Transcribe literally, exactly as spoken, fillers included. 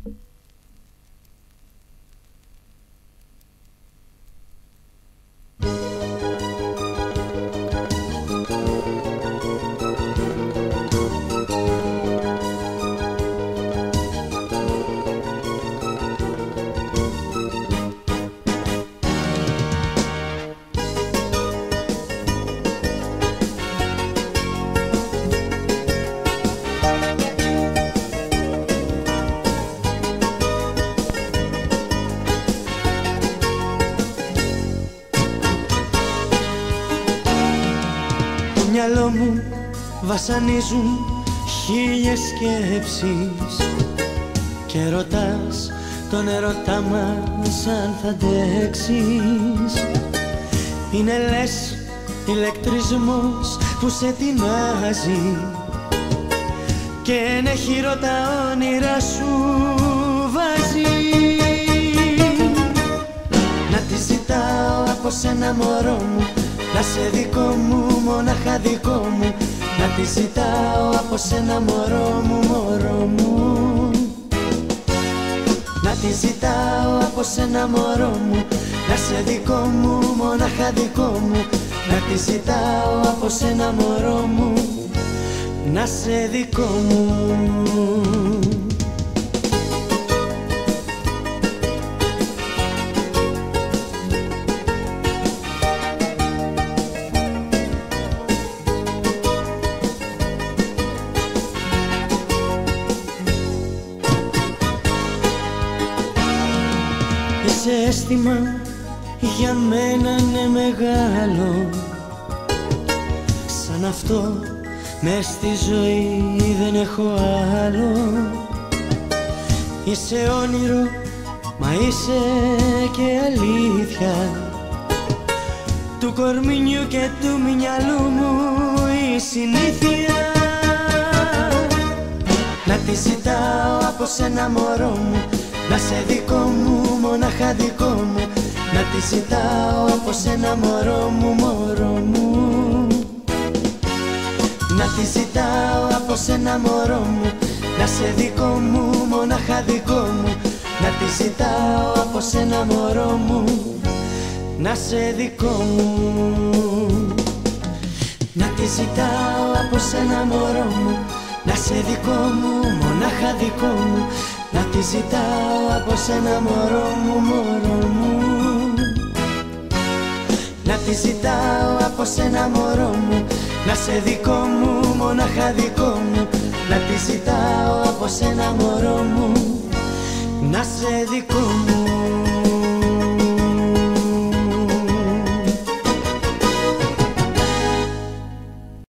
Μυαλό μου βασανίζουν χίλιες σκέψεις και ρωτάς τον ερωτά μας αν θα αντέξεις. Είναι λες ηλεκτρισμός που σε τεινάζει και είναι χειρό τα όνειρα σου βάζει. Να τη ζητάω από σένα μωρό μου, να σε δικό μου, μονάχα δικό μου. Να τη ζητάω από σένα μωρό μου, μωρό μου. Να τη ζητάω από σένα μωρό μου, να σε δικό μου, μονάχα δικό μου. Να τη ζητάω από σένα μωρό μου, να σε δικό μου. Είσαι αίσθημα για μένα είναι μεγάλο, σαν αυτό μες στη ζωή δεν έχω άλλο. Είσαι όνειρο, μα είσαι και αλήθεια του κορμινιού και του μυαλού μου η συνήθεια. Να τη ζητάω από σένα μωρό μου, να σε δικό μου, μονάχα δικό μου. Να τη ζητάω από σένα μωρό μου, μωρό μου. Να τη ζητάω από σένα μωρό μου, να σε δικό μου, μονάχα δικό μου. Να τη ζητάω από σένα μωρό μου, να σε δικό μου. Να τη ζητάω από σένα μωρό μου, να σε δικό μου, μονάχα δικό μου. Να τη ζητάω από σένα μωρό μου, μωρό μου. Να τη ζητάω από σένα μωρό μου, να σε δικό μου, μονάχα δικό μου. Να τη ζητάω από σένα μωρό μου, να σε δικό μου.